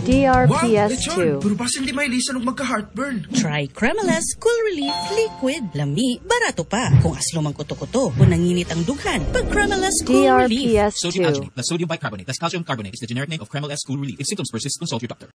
DRPS 2. Pero basin di may lisan og magka-heartburn. Try Kremil-S Cool Relief Liquid. Lami, barato pa. Kung aslo mang kuto-kuto o nanginit ang dughan, pag Kremil-S Cool Relief. DRPS 2. Sodium alginate plus sodium bicarbonate plus calcium carbonate is the generic name of Kremil-S Cool Relief. If symptoms persist, consult your doctor.